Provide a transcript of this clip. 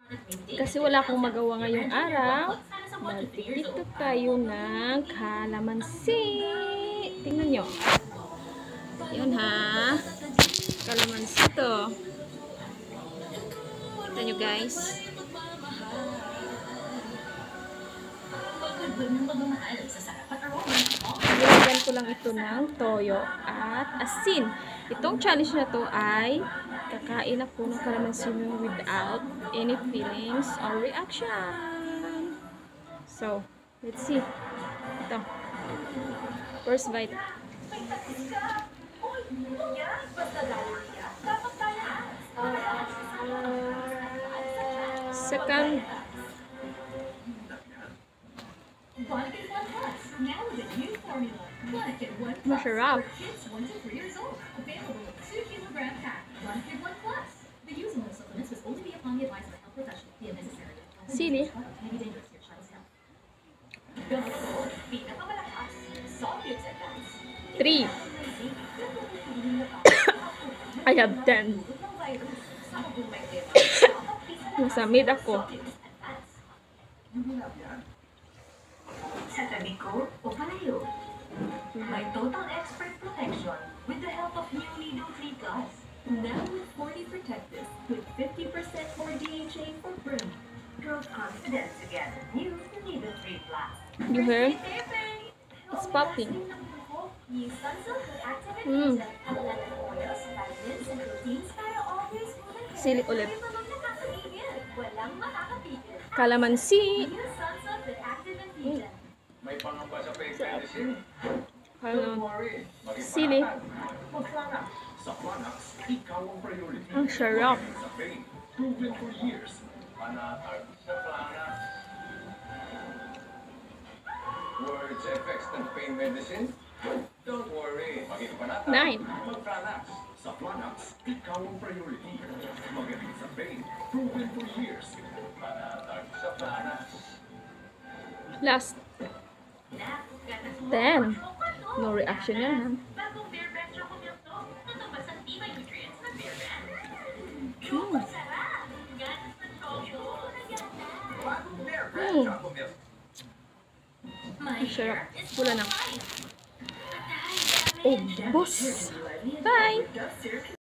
Kasi wala akong magawa ngayong araw, magtitito tayo ng calamansi. Tingnan nyo. Yun ha. Calamansi to. Kita nyo guys. Nilagyan ko lang ito ng toyo at asin. Itong challenge na to ay kakain ako ng calamansi without any feelings or reaction. So, let's see. Ito. First bite. Second. Masarap. Sili. 3. I have 10. Nasamid ako. Sa tabi ko o palayo. May total expert protection with the help of new Nido 3 Plus. Now with 40 protective with 50% more DHA for burn. Grow confidence again. New Nido 3 Plus. You hear? It's popping. Sili ulit. Calamansi. Sili. Ang sarap. Words, effects, and pain medicine? Don't worry. 9. Sa Planax, ikaw ang priority. Magaling sa pain. Proven for years. Panatag sa Planax. Last. 10. No reaction yan, ha? Ang sarap. Wala na. Oh, boss. Bye!